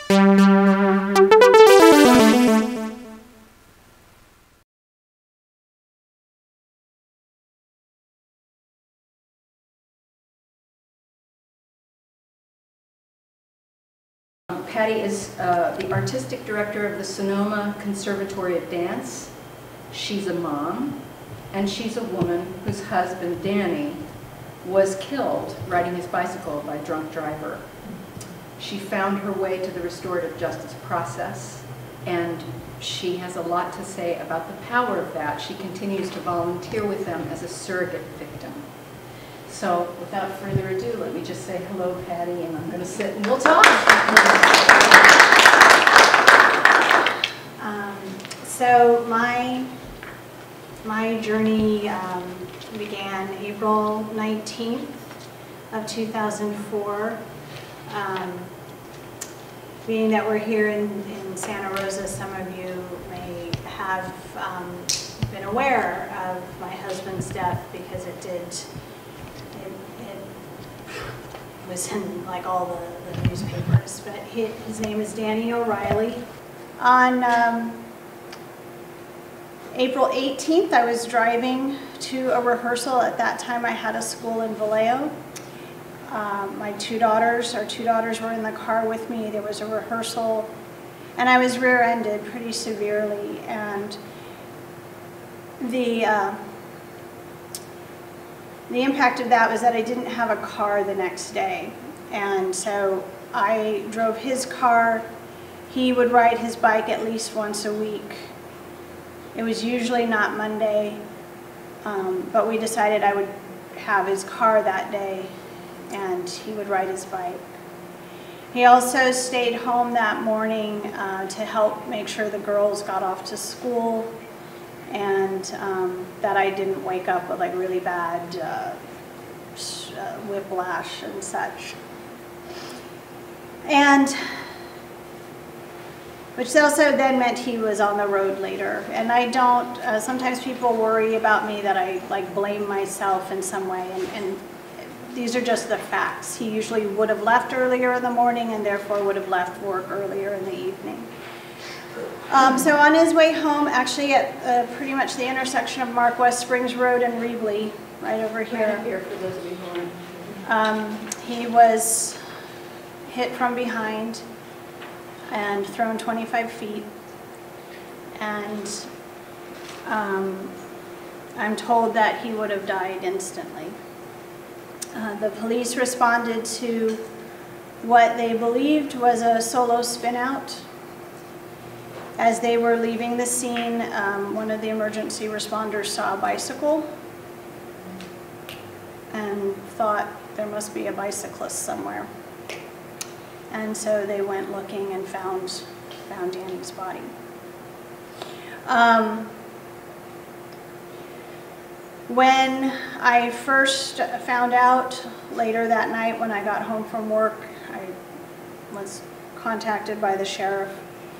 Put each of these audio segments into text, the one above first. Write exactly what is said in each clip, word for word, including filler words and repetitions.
Patty is uh, the artistic director of the Sonoma Conservatory of Dance. She's a mom, and she's a woman whose husband, Danny, was killed riding his bicycle by a drunk driver. She found her way to the restorative justice process, and she has a lot to say about the power of that. She continues to volunteer with them as a surrogate victim. So without further ado, let me just say hello, Patty, and I'm going to sit and we'll talk. Um, so my, my journey um, began April nineteenth of two thousand four. Um, being that we're here in, in Santa Rosa, some of you may have um, been aware of my husband's death because it did was in like all the, the newspapers, but he, his name is Danny O'Reilly. On um, April eighteenth, I was driving to a rehearsal. At that time, I had a school in Vallejo. Um, my two daughters, our two daughters were in the car with me. There was a rehearsal, and I was rear-ended pretty severely, and the uh, The impact of that was that I didn't have a car the next day. And so I drove his car. He would ride his bike at least once a week. It was usually not Monday, um, but we decided I would have his car that day and he would ride his bike. He also stayed home that morning uh, to help make sure the girls got off to school, and um, that I didn't wake up with like really bad uh, uh, whiplash and such. And which also then meant he was on the road later. And I don't, uh, sometimes people worry about me that I like blame myself in some way, and, and these are just the facts. He usually would have left earlier in the morning and therefore would have left work earlier in the evening. Um, so on his way home, actually at uh, pretty much the intersection of Mark West Springs Road and Reevely, right over here. Right here for those of you who aren't. Um, he was hit from behind and thrown twenty-five feet. And um, I'm told that he would have died instantly. Uh, the police responded to what they believed was a solo spin-out. As they were leaving the scene, um, one of the emergency responders saw a bicycle and thought there must be a bicyclist somewhere. And so they went looking and found, found Danny's body. Um, when I first found out later that night when I got home from work, I was contacted by the sheriff.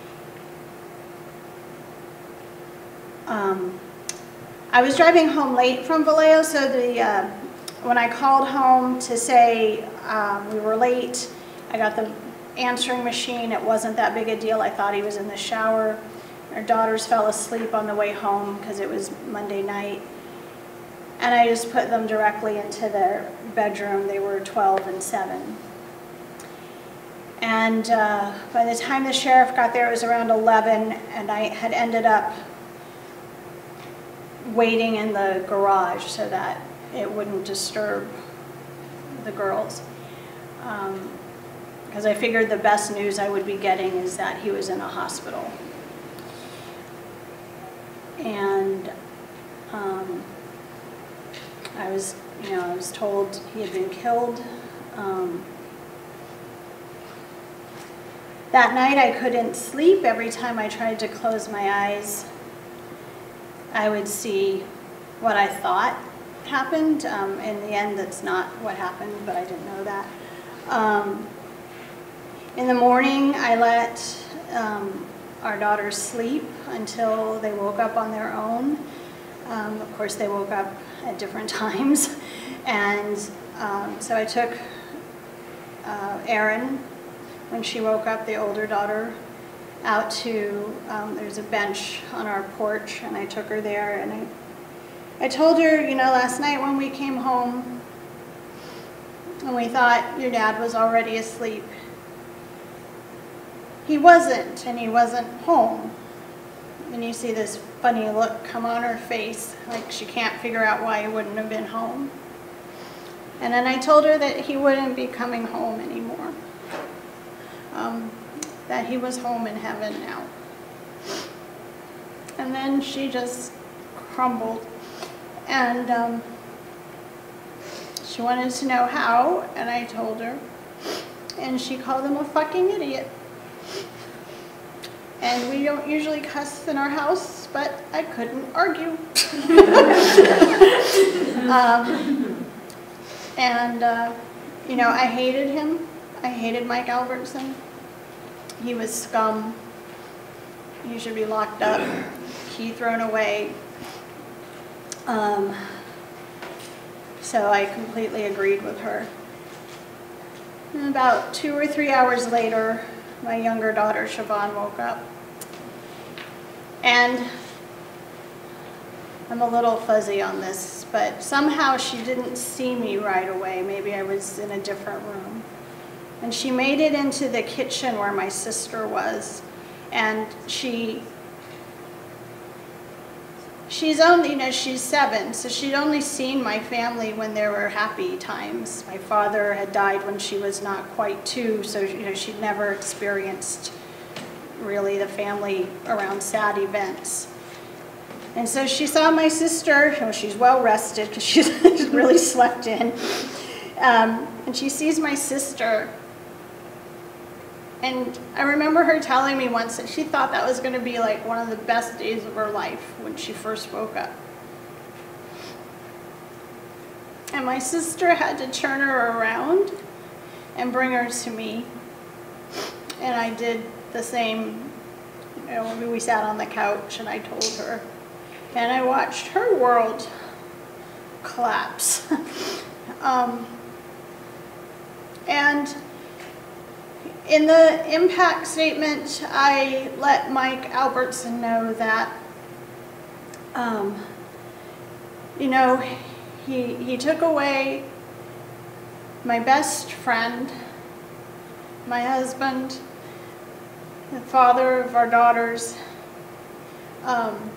Um, I was driving home late from Vallejo, so the, uh, when I called home to say um, we were late, I got the answering machine. It wasn't that big a deal. I thought he was in the shower. Our daughters fell asleep on the way home because it was Monday night. And I just put them directly into their bedroom. They were twelve and seven. And uh, by the time the sheriff got there, it was around eleven, and I had ended up waiting in the garage so that it wouldn't disturb the girls. Um, because I figured the best news I would be getting is that he was in a hospital. And um, I was, you know, I was told he had been killed. Um, that night I couldn't sleep. Every time I tried to close my eyes, I would see what I thought happened. Um, in the end, that's not what happened, but I didn't know that. Um, in the morning, I let um, our daughters sleep until they woke up on their own. Um, of course, they woke up at different times. And um, so I took uh, Aaron, when she woke up the older daughter out to, um, there's a bench on our porch, and I took her there, and I, I told her, you know, last night when we came home, and we thought your dad was already asleep. He wasn't, and he wasn't home. And you see this funny look come on her face, like she can't figure out why he wouldn't have been home. And then I told her that he wouldn't be coming home anymore. Um, that he was home in heaven now. And then she just crumbled. And um, she wanted to know how, and I told her. And she called him a fucking idiot. And we don't usually cuss in our house, but I couldn't argue. um, and, uh, you know, I hated him. I hated Mike Albertson. He was scum. He should be locked up, key thrown away. Um, so I completely agreed with her. And about two or three hours later, my younger daughter, Siobhan, woke up. And I'm a little fuzzy on this, but somehow she didn't see me right away. Maybe I was in a different room. And she made it into the kitchen where my sister was. And she, she's only, you know, she's seven, so she'd only seen my family when there were happy times. My father had died when she was not quite two, so, you know, she'd never experienced really the family around sad events. And so she saw my sister, oh, she's well rested because she's really slept in. Um, and she sees my sister. And I remember her telling me once that she thought that was going to be like one of the best days of her life when she first woke up. And my sister had to turn her around and bring her to me. And I did the same. You know, we sat on the couch and I told her. And I watched her world collapse. um, and in the impact statement, I let Mike Albertson know that, um, you know, he, he took away my best friend, my husband, the father of our daughters, um,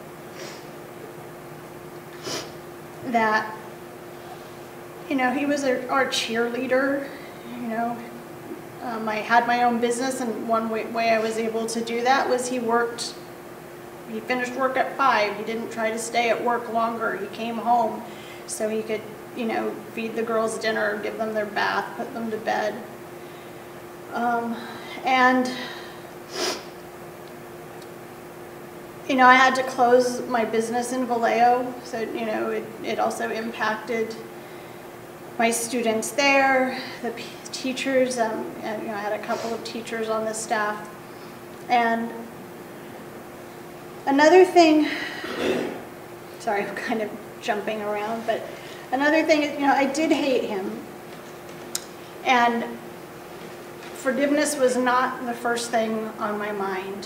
that, you know, he was a, our cheerleader, you know. Um, I had my own business, and one way, way I was able to do that was he worked, he finished work at five. He didn't try to stay at work longer. He came home so he could, you know, feed the girls dinner, give them their bath, put them to bed. Um, and, you know, I had to close my business in Vallejo, so, you know, it, it also impacted my students there, the teachers, um, and, you know, I had a couple of teachers on the staff. And another thing, sorry, I'm kind of jumping around, but another thing is, you know, I did hate him. And forgiveness was not the first thing on my mind.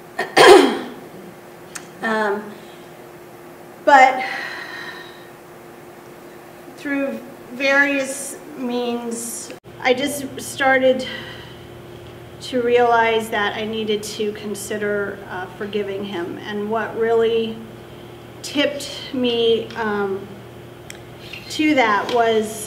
um, but through various means, I just started to realize that I needed to consider uh, forgiving him. And what really tipped me um, to that was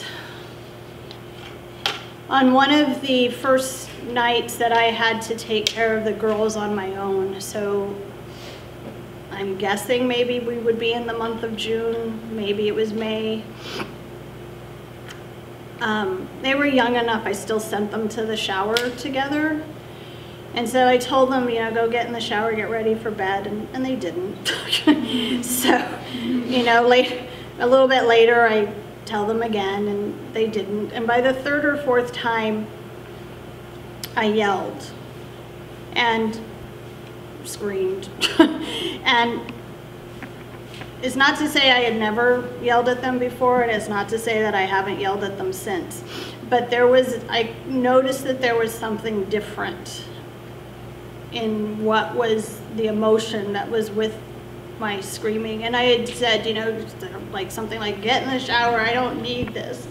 on one of the first nights that I had to take care of the girls on my own. So I'm guessing maybe we would be in the month of June, maybe it was May. Um, they were young enough, I still sent them to the shower together. And so I told them, you know, go get in the shower, get ready for bed, and, and they didn't. So, you know, late, a little bit later, I tell them again, and they didn't. And by the third or fourth time, I yelled and screamed. And it's not to say I had never yelled at them before, and it's not to say that I haven't yelled at them since. but there was, I noticed that there was something different in what was the emotion that was with my screaming. And I had said, you know, like something like, get in the shower, I don't need this.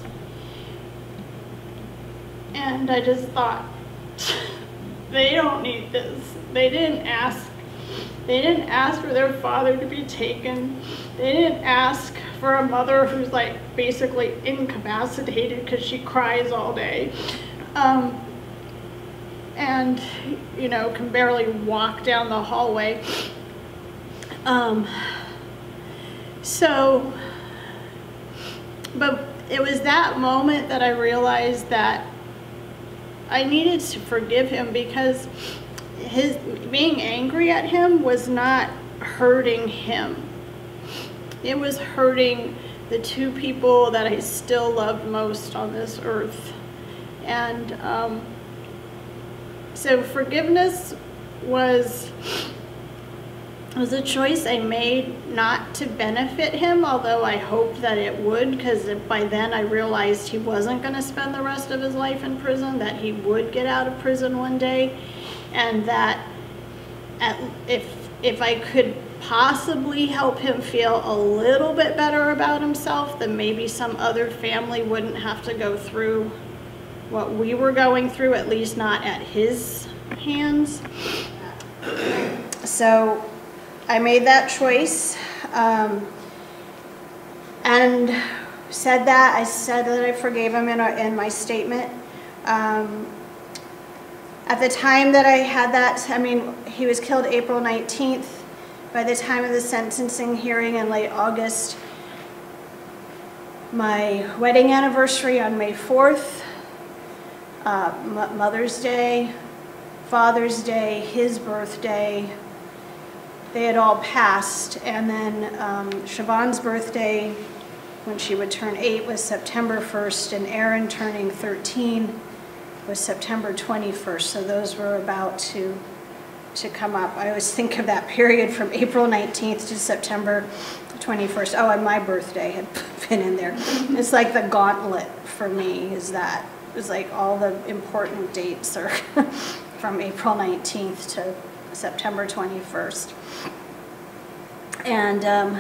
And I just thought, they don't need this. They didn't ask. They didn't ask for their father to be taken. They didn't ask for a mother who's like basically incapacitated because she cries all day. Um, and, you know, can barely walk down the hallway. Um, so, but it was that moment that I realized that I needed to forgive him, because his being angry at him was not hurting him. It was hurting the two people that I still loved most on this earth. And um, so forgiveness was, was a choice I made not to benefit him, although I hoped that it would, because by then I realized he wasn't going to spend the rest of his life in prison, that he would get out of prison one day, and that at, if, if I could possibly help him feel a little bit better about himself, then maybe some other family wouldn't have to go through what we were going through, at least not at his hands. So I made that choice, um, and said that. I said that I forgave him in, a, in my statement. Um, at the time that I had that, I mean, he was killed April nineteenth. By the time of the sentencing hearing in late August, my wedding anniversary on May fourth, uh, Mother's Day, Father's Day, his birthday, they had all passed. And then um, Siobhan's birthday, when she would turn eight, was September first, and Aaron turning thirteen was September twenty-first. So those were about to, to come up. I always think of that period from April nineteenth to September twenty-first. Oh, and my birthday had been in there. It's like the gauntlet for me, is that. It was like all the important dates are from April nineteenth to September twenty-first. And um,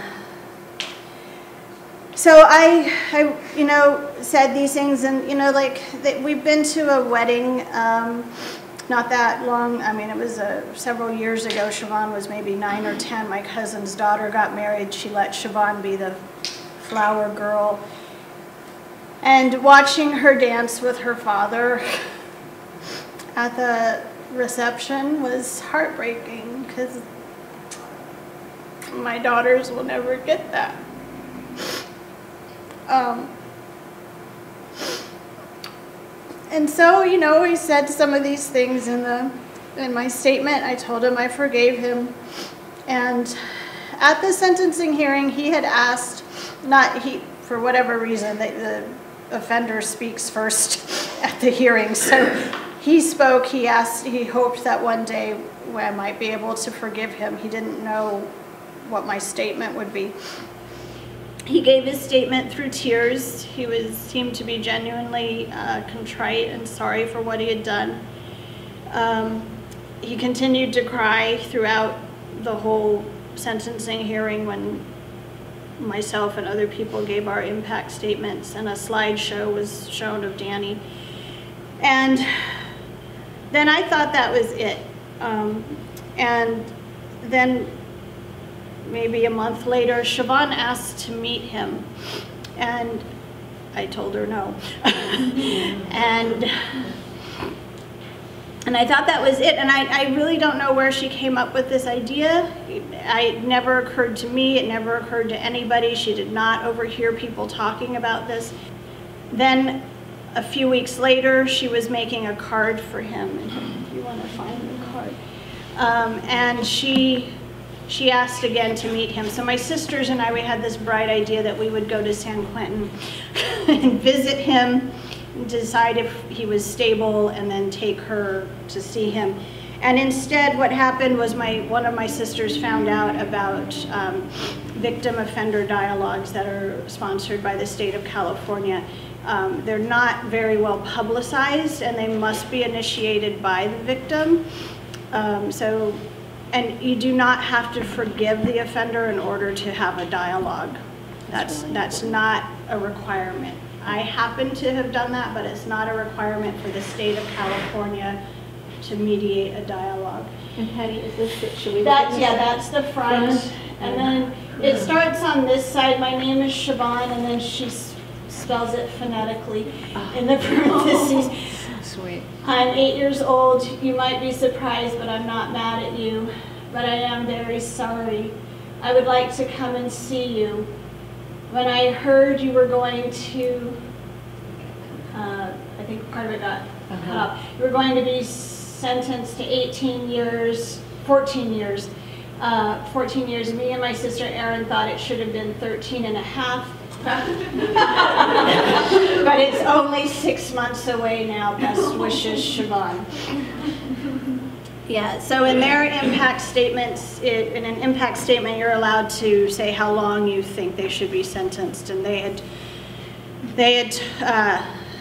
so I, I, you know, said these things, and, you know, like, they, we've been to a wedding um, not that long. I mean, it was uh, several years ago. Siobhan was maybe nine or ten. My cousin's daughter got married. She let Siobhan be the flower girl. And watching her dance with her father at the reception was heartbreaking, because my daughters will never get that. Um, and so, you know, he said some of these things in the in my statement. I told him I forgave him. And at the sentencing hearing, he had asked, not he, for whatever reason, the, the offender speaks first at the hearing. So he spoke. He asked, he hoped that one day when I might be able to forgive him. He didn't know what my statement would be. He gave his statement through tears. He was seemed to be genuinely uh, contrite and sorry for what he had done. Um, he continued to cry throughout the whole sentencing hearing when myself and other people gave our impact statements, and a slideshow was shown of Danny. And then I thought that was it. Um, and then maybe a month later, Siobhan asked to meet him, and I told her no. and and I thought that was it, and I, I really don't know where she came up with this idea. It never occurred to me, it never occurred to anybody. She did not overhear people talking about this. Then a few weeks later, she was making a card for him, and if you want to find the card. Um, and she She asked again to meet him. So my sisters and I, we had this bright idea that we would go to San Quentin and visit him, decide if he was stable, and then take her to see him. And instead, what happened was my one of my sisters found out about um, victim offender dialogues that are sponsored by the state of California. Um, they're not very well publicized, and they must be initiated by the victim. Um, so, and you do not have to forgive the offender in order to have a dialogue. That's, that's not a requirement. I happen to have done that, but it's not a requirement for the state of California to mediate a dialogue. And Patty, is this, the- should we look That's, at yeah, this? that's the front. Front. And then it starts on this side. My name is Siobhan, and then she s- spells it phonetically in the parentheses. Sweet. I'm eight years old. You might be surprised, but I'm not mad at you. But I am very sorry. I would like to come and see you. When I heard you were going to, uh, I think part of it got cut Uh-huh. off. You were going to be sentenced to eighteen years, fourteen years. Uh, fourteen years. Me and my sister Erin thought it should have been thirteen and a half. But it's only six months away now. Best wishes, Siobhan. Yeah, so in their impact statements, it, in an impact statement, you're allowed to say how long you think they should be sentenced, and they had, they had, uh,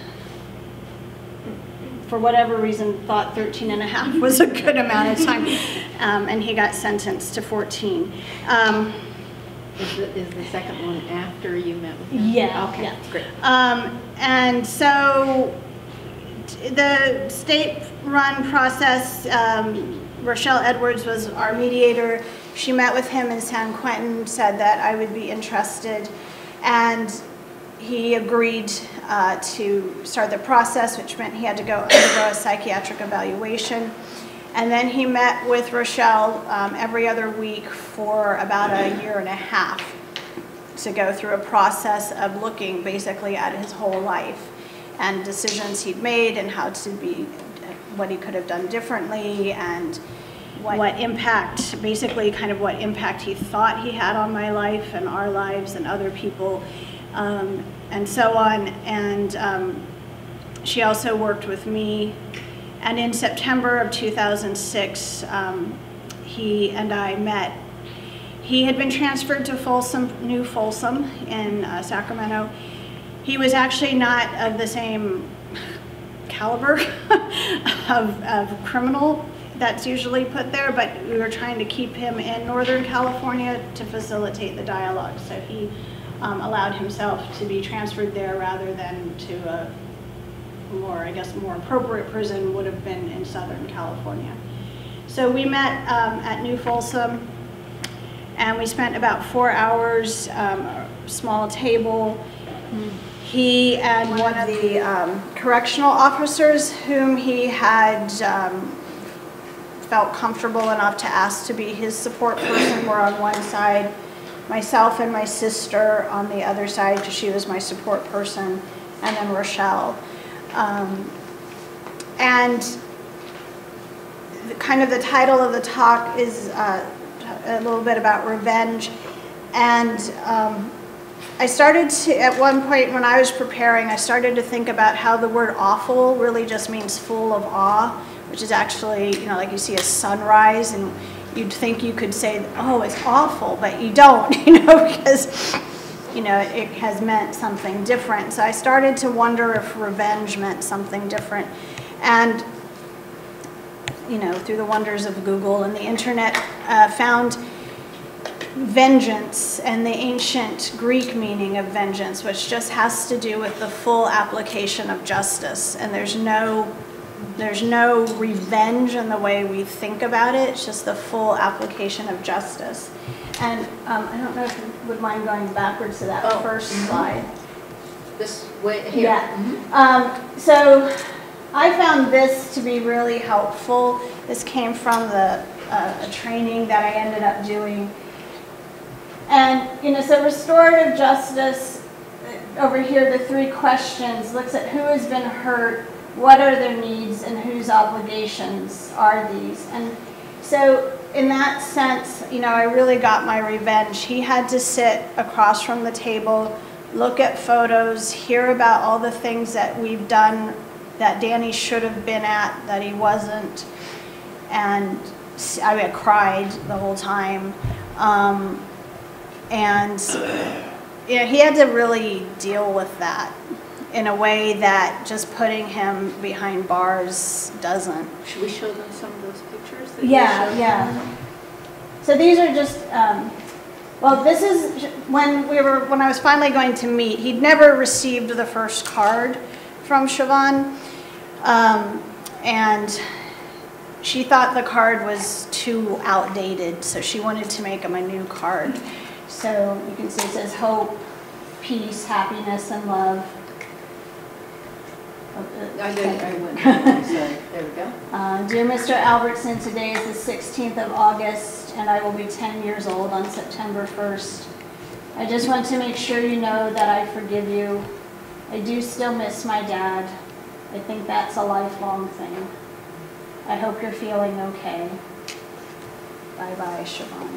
for whatever reason, thought thirteen and a half was a good amount of time, um, and he got sentenced to fourteen. Um, Is the, is the second one after you met with him? Yeah, Okay, yeah. great. Um, and so t- the state-run process, um, Rochelle Edwards was our mediator. She met with him in San Quentin, said that I would be interested, and he agreed uh, to start the process, which meant he had to go undergo a psychiatric evaluation. And then he met with Rochelle um, every other week for about a year and a half to go through a process of looking basically at his whole life and decisions he'd made and how to be, what he could have done differently, and what, what impact, basically kind of what impact he thought he had on my life and our lives and other people, um, and so on. And um, she also worked with me. And in September of two thousand six, um, he and I met. He had been transferred to Folsom, New Folsom in uh, Sacramento. He was actually not of the same caliber of, of criminal that's usually put there, but we were trying to keep him in Northern California to facilitate the dialogue. So he um, allowed himself to be transferred there rather than to a more, I guess, more appropriate prison would have been in Southern California. So we met um, at New Folsom, and we spent about four hours, um, a small table. He and one of the um, correctional officers whom he had um, felt comfortable enough to ask to be his support person were on one side, myself and my sister on the other side, because she was my support person, and then Rochelle. Um, and the, kind of the title of the talk is uh, a little bit about revenge. And um, I started to, at one point when I was preparing, I started to think about how the word awful really just means full of awe, which is actually, you know, like you see a sunrise and you'd think you could say, oh, it's awful, but you don't, you know, because you know, it has meant something different. So I started to wonder if revenge meant something different. And, you know, through the wonders of Google and the internet, uh, found vengeance and the ancient Greek meaning of vengeance, which just has to do with the full application of justice. And there's no, there's no revenge in the way we think about it. It's just the full application of justice. And um, I don't know if you would mind going backwards to that Oh. first slide. This way here. Yeah. Mhm. Um, so I found this to be really helpful. This came from the uh, a training that I ended up doing. And, you know, so restorative justice, over here, the three questions, looks at who has been hurt, what are their needs, and whose obligations are these. And so in that sense, you know, I really got my revenge. He had to sit across from the table, look at photos, hear about all the things that we've done that Danny should have been at, that he wasn't. And I mean, I cried the whole time. Um, and, you know, he had to really deal with that. in a way that just putting him behind bars doesn't. Should we show them some of those pictures? That you Yeah, showed yeah. them? So these are just, um, well, this is when we were, when I was finally going to meet, he'd never received the first card from Siobhan, um, and she thought the card was too outdated, so she wanted to make him a new card. So you can see it says hope, peace, happiness, and love. I did, I went, sorry, there we go. Uh, Dear Mister Albertson, today is the sixteenth of August, and I will be ten years old on September first. I just want to make sure you know that I forgive you. I do still miss my dad. I think that's a lifelong thing. I hope you're feeling okay. Bye-bye, Siobhan.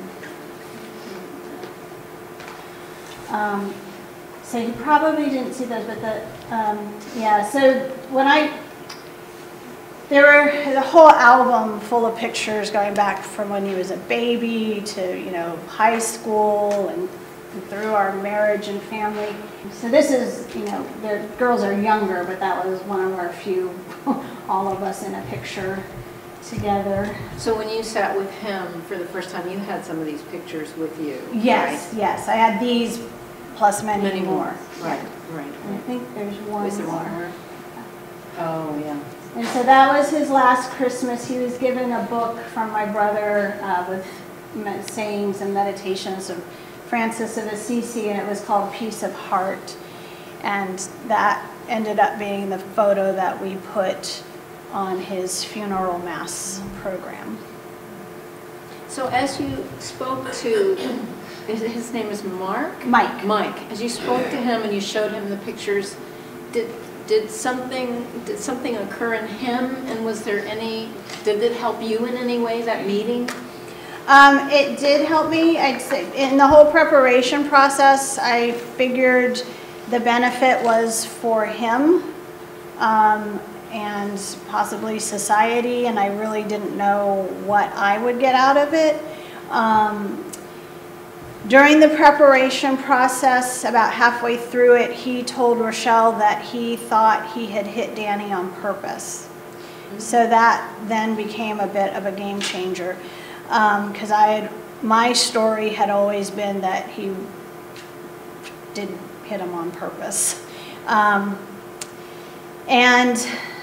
Um, so you probably didn't see those, but the, um, yeah, so when I, there were a whole album full of pictures going back from when he was a baby to, you know, high school and through our marriage and family. So this is, you know, the girls are younger, but that was one of our few, all of us in a picture together. So when you sat with him for the first time, you had some of these pictures with you, Yes, right? yes, I had these plus many, Many more. more. Right, right. And I think there's one Is there more. one more? Oh, yeah. And so that was his last Christmas. He was given a book from my brother uh, with me- sayings and meditations of Francis of Assisi, and it was called Peace of Heart. And that ended up being the photo that we put on his funeral mass program. So as you spoke to, his, his name is Mark? Mike. Mike. As you spoke to him and you showed him the pictures, did did something did something occur in him? And was there any? Did it help you in any way, that meeting? Um, it did help me. I'd say in the whole preparation process, I figured the benefit was for him um, and possibly society, and I really didn't know what I would get out of it. Um, during the preparation process, about halfway through it, he told Rochelle that he thought he had hit Danny on purpose. So that then became a bit of a game changer. Because um, I had, my story had always been that he didn't hit him on purpose. Um, and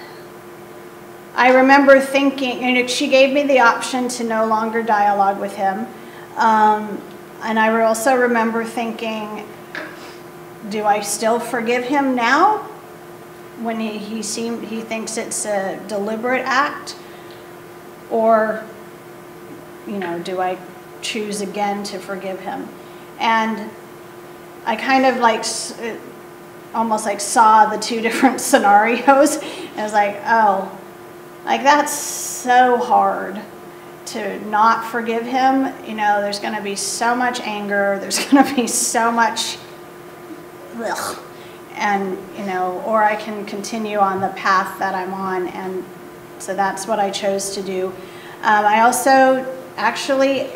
I remember thinking, you know, she gave me the option to no longer dialogue with him. Um, and I also remember thinking, do I still forgive him now? When he, he seemed, he thinks it's a deliberate act? Or, you know, do I choose again to forgive him? And I kind of like, almost like saw the two different scenarios. And I was like, oh, like that's so hard to not forgive him. You know, there's going to be so much anger. There's going to be so much, ugh. And, you know, or I can continue on the path that I'm on. And so that's what I chose to do. Um, I also actually,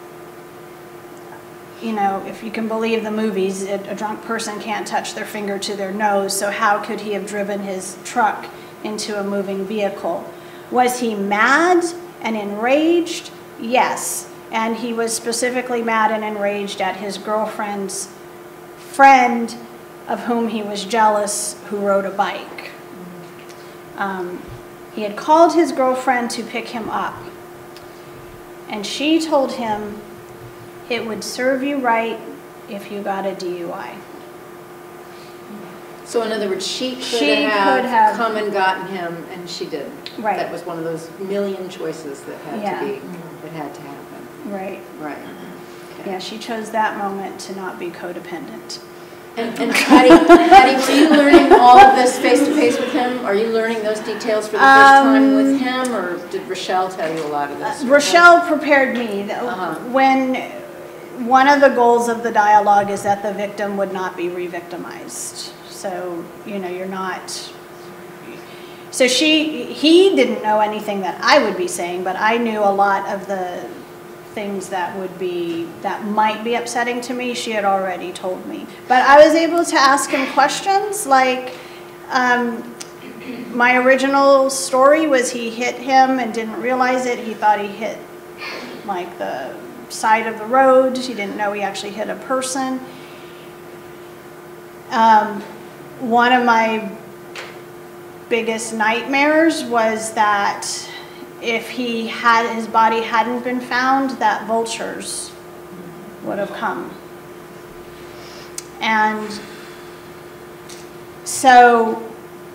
you know, if you can believe the movies, a, a drunk person can't touch their finger to their nose, so how could he have driven his truck into a moving vehicle? Was he mad and enraged? Yes. And he was specifically mad and enraged at his girlfriend's friend, of whom he was jealous, who rode a bike. Um, he had called his girlfriend to pick him up. And she told him, it would serve you right if you got a D U I. So in other words, she could, She have, could have- come and gotten him, and she didn't. Right. That was one of those million choices that had Yeah. to be, that had to happen. Right. Right. Okay. Yeah, she chose that moment to not be codependent. And, and Patty, Patty, were you learning all of this face-to-face with him? Are you learning those details for the first Um, time with him, or did Rochelle tell you a lot of this? Uh, Rochelle prepared me. Uh-huh. When one of the goals of the dialogue is that the victim would not be re-victimized. So, you know, you're not... So she, he didn't know anything that I would be saying, but I knew a lot of the things that would be, that might be upsetting to me, she had already told me. But I was able to ask him questions like, Um, my original story was he hit him and didn't realize it. He thought he hit like the side of the road. He didn't know he actually hit a person. Um, one of my biggest nightmares was that if he had, his body hadn't been found, that vultures would have come. And so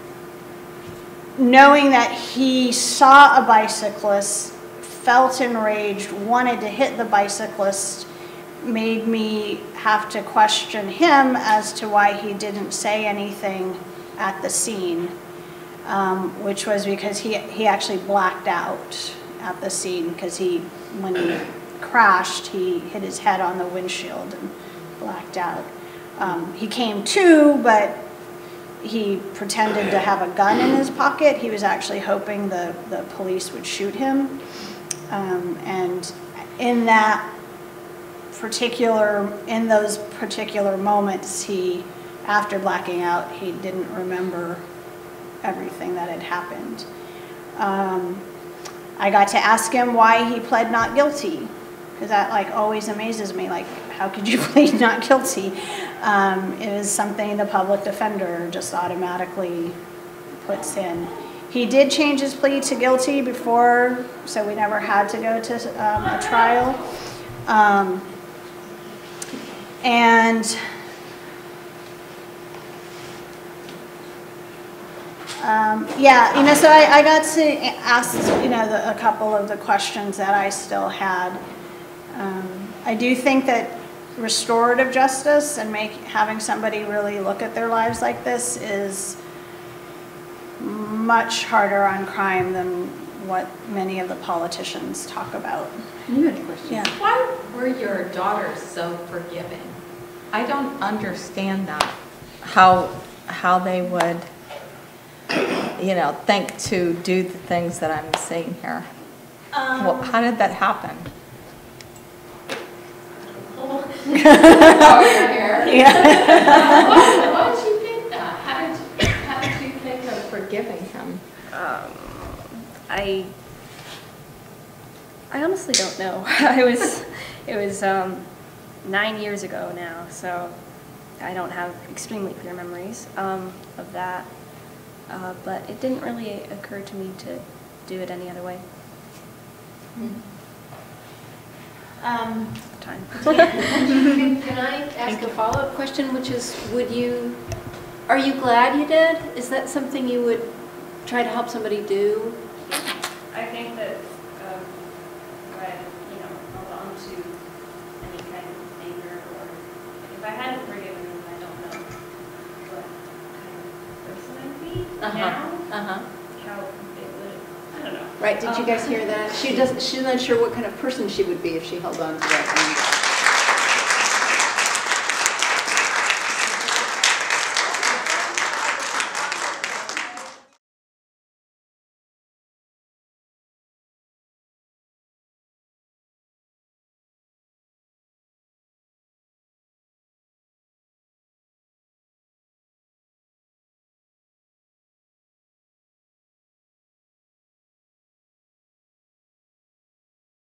knowing that he saw a bicyclist, felt enraged, wanted to hit the bicyclist, made me have to question him as to why he didn't say anything at the scene, um, which was because he, he actually blacked out at the scene because he, when he crashed, he hit his head on the windshield and blacked out. Um, he came to, but he pretended to have a gun in his pocket. He was actually hoping the, the police would shoot him. Um, and in that particular, in those particular moments, he, after blacking out, he didn't remember everything that had happened. Um, I got to ask him why he pled not guilty, because that like always amazes me. Like, how could you plead not guilty? Um, it is something the public defender just automatically puts in. He did change his plea to guilty before, so we never had to go to um, a trial. Um, and um, yeah, you know, so I, I got to ask, you know, the, a couple of the questions that I still had. Um, I do think that restorative justice and make, having somebody really look at their lives like this is much harder on crime than what many of the politicians talk about. You had a question? Yeah. Why were your daughters so forgiving? I don't understand that. How how they would, you know, think to do the things that I'm seeing here. Um, well, how did that happen? Oh, you're here. Yeah. why, why did you think that? How did you, how did you think of forgiving him? Um, I I honestly don't know. I was it was um, nine years ago now, so I don't have extremely clear memories um, of that. Uh, but it didn't really occur to me to do it any other way. Mm-hmm. Um, At the time. can, can I ask a follow-up question, which is, would you, are you glad you did? Is that something you would try to help somebody do? I think that um, if I, you know, held on to any kind of anger, or if I hadn't forgiven him, I don't know what kind of person I'd be Uh-huh. now. Uh-huh. How it would, I don't know. Right, did you guys hear that? She doesn't, she's not sure what kind of person she would be if she held on to that.